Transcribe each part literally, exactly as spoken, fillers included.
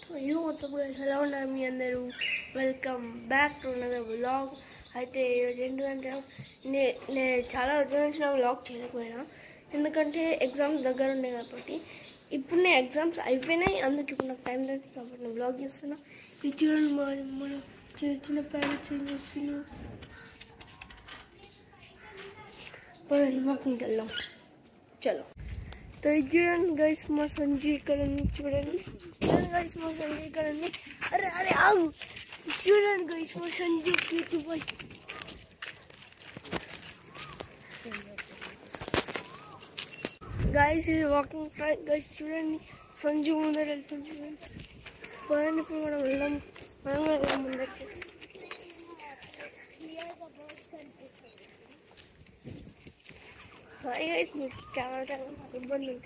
You WhatsApp guys, ఎలా ఉన్నారు మీ అందరూ? Welcome back to another vlog. అయితే ఈరోజు ఏంటంటే నే నేను చాలా రోజుల నుంచి నా వ్లాగ్ చేయలేకపోయినా, ఎందుకంటే ఎగ్జామ్స్ దగ్గర ఉన్నాయి కాబట్టి. ఇప్పుడు నేను ఎగ్జామ్స్ అయిపోయినాయి, అందుకు ఇప్పుడు నాకు టైం లేదు కాబట్టి నేను వ్లాగ్ చేస్తున్నా. ఇది చూడండి, మన చిన్న చిన్న ప్యారెట్స్ ఏం చేస్తున్నాం. వాకింగ్కి వెళ్దాం, చలో. तो చూడండి గైస్, మా సంజు ఇక్కడ ఉంది. చూడండి చూడండి గైస్, మా సంజు ఇక్కడ ఉంది. అరే అరే ఆగు, చూడండి గైస్, మా సంజు క్యూట్ బాయ్. గైస్ ఇది వాకింగ్ ట్రాక్ గైస్. చూడండి సంజు ముందర వెళ్తుంది. పదండి ఇప్పుడు మనం వెళ్దాం, మనం వెళ్దాం ముందరికి. సారీ గైస్, మీకు కెమెరా ఇబ్బంది ఉంటే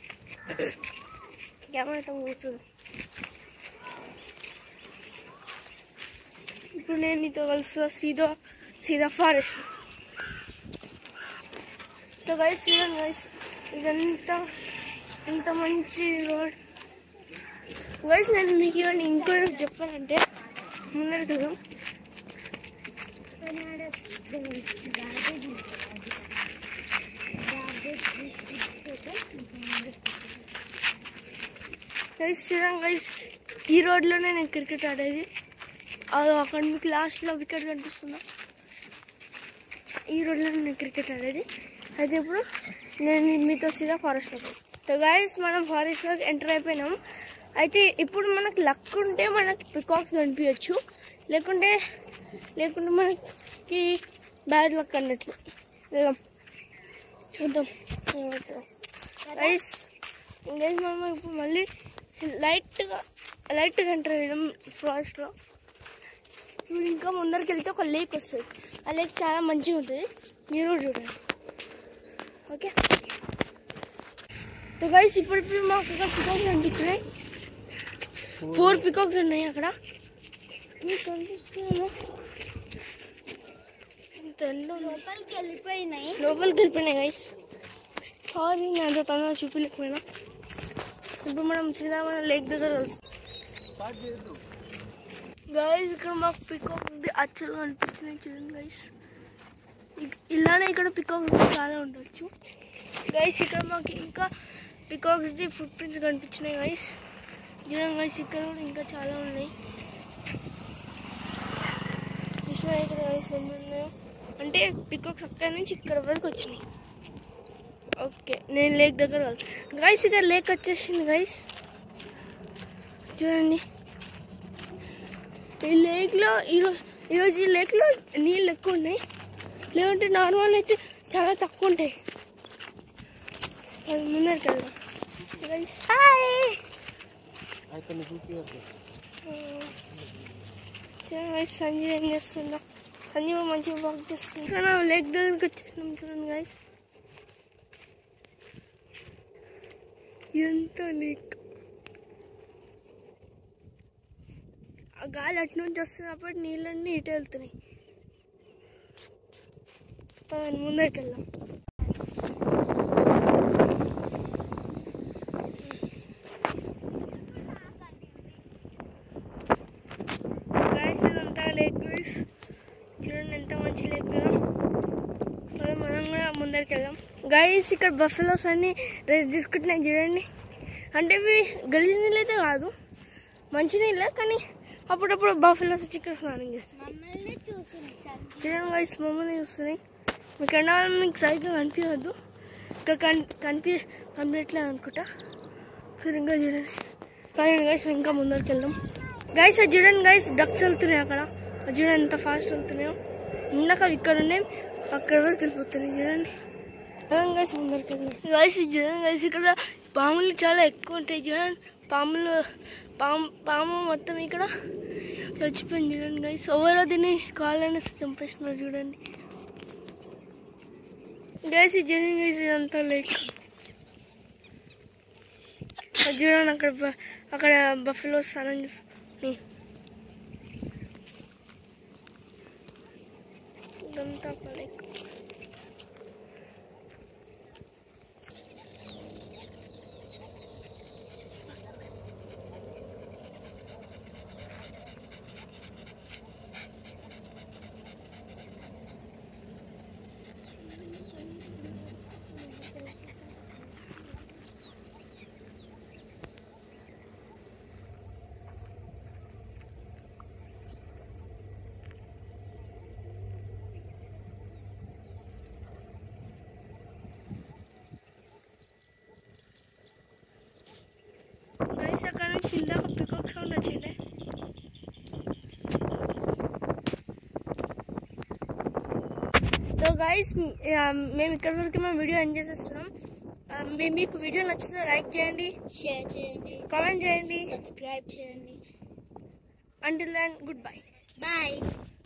కెమెరాతో కూర్చుంది. ఇప్పుడు నేను నీతో కలిసి సీదా సీదా ఫారెస్ట్. సో గైస్ చూడండి గైస్, ఇదంతా ఇంత మంచి రోడ్ గైస్. నేను మీకు ఇవన్నీ ఇంకో చెప్పాలంటే ముందర కదా గైస్. చూడండి గైస్, ఈ రోడ్లోనే నేను క్రికెట్ ఆడేది. అది అక్కడ మీకు లాస్ట్లో వికెట్ కనిపిస్తున్నా, ఈ రోడ్లోనే నేను క్రికెట్ ఆడేది. అయితే ఇప్పుడు నేను మీతో సీదా ఫారెస్ట్లోకి. సో గైస్, మనం ఫారెస్ట్లోకి ఎంటర్ అయిపోయినాం. అయితే ఇప్పుడు మనకు లక్ ఉంటే మనకి పికాక్స్ కనిపించచ్చు, లేకుంటే లేకుంటే మనకి బ్యాడ్ లక్ అన్నట్లు. చూద్దాం గైస్. గైస్ మనం ఇప్పుడు మళ్ళీ లైట్గా లైట్గా ఎంటర్ అయ్యాం ఫారెస్ట్లో. ఇప్పుడు ఇంకా ముందరికి వెళ్తే ఒక లేక్ వస్తుంది. ఆ లేక్ చాలా మంచిగా ఉంటుంది, మీరు చూడండి. ఓకే సో గైస్, ఇప్పుడు ఇప్పుడు మాకు ఇక్కడ పికాక్స్ కనిపించినాయి. ఫోర్ పికాక్స్ ఉన్నాయి అక్కడ, మీకు కనిపిస్తున్నాను. లోపలికి వెళ్ళిపోయినాయి లోపలికి వెళ్ళిపోయినాయి గైస్. సారీ, నేను అంత తొందరగా చూపించలేకపోయినా. ఇప్పుడు మనం శ్రీరామ లేక్ దగ్గర కలుస్తాం గైస్. ఇక్కడ మాకు పికాక్ ఉంది, అచ్చలు కనిపిస్తున్నాయి. చూడండి గైస్, ఇలానే ఇక్కడ పికాక్స్ చాలా ఉండొచ్చు గైస్. ఇక్కడ మాకు ఇంకా పికాక్స్ది ఫుట్ ప్రింట్స్ కనిపించినాయి గైస్. చూడండి గైస్, ఇక్కడ కూడా ఇంకా చాలా ఉన్నాయి. ఇక్కడ గైస్ ఎన్ని ఉన్నాయో అంటే పికాక్స్ అక్కడి నుంచి ఇక్కడ వరకు వచ్చినాయి. ఓకే, నేను లేక్ దగ్గర గైస్. ఇక్కడ లేక్ వచ్చేసింది గైస్. చూడండి, ఈ లేక్లో ఈరోజు ఈరోజు ఈ లేక్లో నీళ్ళు ఎక్కువ ఉన్నాయి, లేకుంటే నార్మల్ అయితే చాలా తక్కువ ఉంటాయి. అది ముందరికి వెళ్దాం గైస్. హాయ్ గైస్, సంజయ్ ఏం చేస్తుందా? సంజయ్ మంచిగా వాక్ చేస్తుంది. సో మనం లేక్ దగ్గరికి వచ్చేసినాం. చూడండి గైస్, ఇదంతా లేక్. ఆ గాలి అటు నుంచి వస్తుంది కాబట్టి నీళ్ళన్నీ ఇటు వెళ్తున్నాయి. ముందరికి వెళ్దాం. గైస్ ఇదంతా లేక్ గైస్. చూడండి ఎంత మంచి లేక్ కదా. మనం కూడా ముందరికి వెళ్దాం గైస్. ఇక్కడ బఫెలోస్ అన్ని రెస్ట్ తీసుకుంటున్నాయి. చూడండి, అంటే ఇవి గలీజ్ నీళ్ళు అయితే కాదు, మంచి నీళ్ళే, కానీ అప్పుడప్పుడు బఫెలోస్ వచ్చి ఇక్కడ స్నానం చేస్తున్నాయి. చూడండి గైస్, మమ్మల్ని చూస్తున్నాయి. మీకు ఎండ మీకు సరిగ్గా కనిపించవద్దు, ఇంకా కన్ కనిపి కనిపించట్లేదు అనుకుంటా. సరిగ్గా చూడండి. కానీ గైస్ ఇంకా ముందరికి వెళ్దాం గైస్. అది చూడండి గైస్, డక్స్ వెళ్తున్నాయి అక్కడ. అది చూడండి ఎంత ఫాస్ట్ వెళ్తున్నాయో. ఇందాక ఇక్కడ ఉన్నాయి, అక్కడ వరకు వెళ్ళిపోతున్నాయి. చూడండి గైస్, ముందరికి వెళ్దాం గైస్. చూడండి గైస్, ఇక్కడ పాములు చాలా ఎక్కువ ఉంటాయి. చూడండి, పాములు పాము పాము మొత్తం ఇక్కడ చచ్చిపోయింది. చూడండి గైస్, ఎవరో దీన్ని కాళ్ళని చంపేస్తున్నారు. చూడండి గైస్, ఇది చూడండి గైస్, ఇదంతా లేక్. అది చూడండి, అక్కడ అక్కడ బఫెలో స్నానం చేస్తుంది. ఇదంతా ఒక లేక్. సౌండ్ వచ్చిండే. సో గైస్ మేము ఇక్కడ వరకు మేము వీడియో ఎంజాయ్ చేస్తున్నాం. మీకు వీడియో నచ్చితే లైక్ చేయండి, షేర్ చేయండి, కామెంట్ చేయండి, సబ్స్క్రైబ్ చేయండి. Until then good bye. Bye.